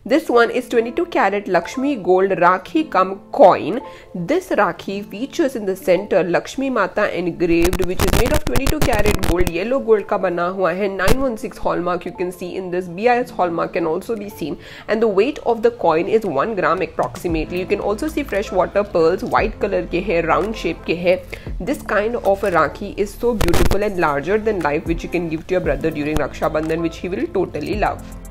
This one is 22 karat Lakshmi gold Rakhi cum coin. This Rakhi features in the center Lakshmi Mata engraved, which is made of 22 karat gold, yellow gold का बना हुआ है. 916 hallmark you can see in this. BIS hallmark can also be seen, and the weight of the coin is 1 gram approximately. You can also see freshwater pearls, white color के है, round shape के है. This kind of a Rakhi is so beautiful and larger than life, which you can give to your brother during Rakhabandhan, which he will totally love.